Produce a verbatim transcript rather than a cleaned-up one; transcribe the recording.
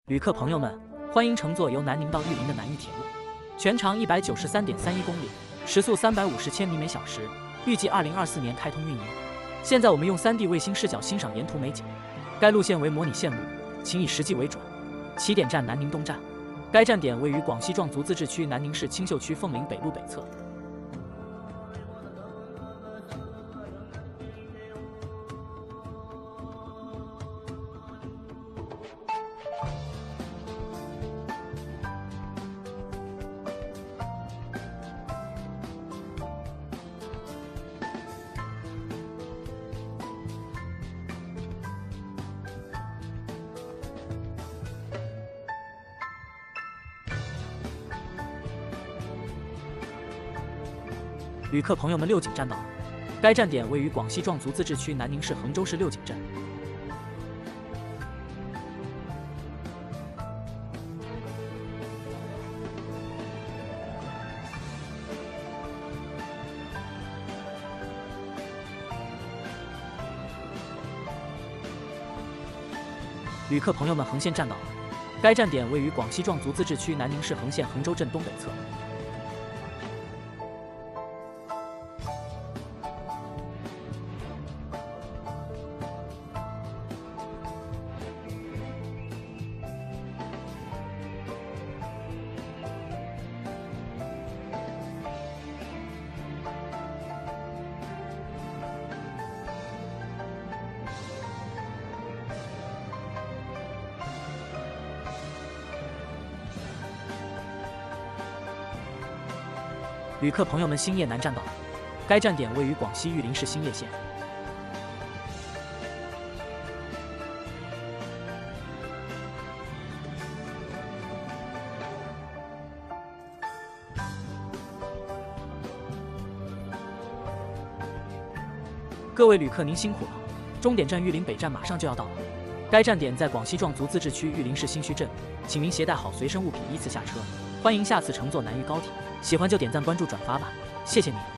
旅客朋友们，欢迎乘坐由南宁到玉林的南玉铁路，全长一百九十三点三一公里，时速三百五十千米每小时，预计二零二四年开通运营。现在我们用 三 D 卫星视角欣赏沿途美景。该路线为模拟线路，请以实际为准。起点站南宁东站，该站点位于广西壮族自治区南宁市青秀区凤林北路北侧。 旅客朋友们，六井站到了。该站点位于广西壮族自治区南宁市衡州市六井镇。旅客朋友们，横线站到了。该站点位于广西壮族自治区南宁市横县衡州镇东北侧。 旅客朋友们，兴业南站到了。该站点位于广西玉林市兴业县。各位旅客，您辛苦了！终点站玉林北站马上就要到了。该站点在广西壮族自治区玉林市兴墟镇，请您携带好随身物品，依次下车。欢迎下次乘坐南渝高铁。 喜欢就点赞、关注、转发吧，谢谢你。